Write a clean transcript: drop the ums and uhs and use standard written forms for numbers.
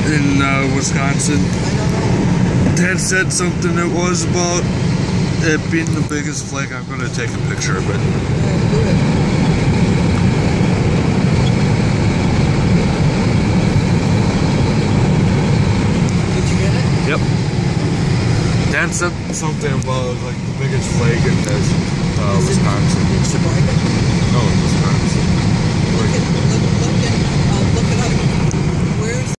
in Wisconsin. Dad said something it was about it being the biggest flag. I'm going to take a picture of it. Did you get it? Yep. Dad said something about like the biggest flag in this Wisconsin. Sheboygan?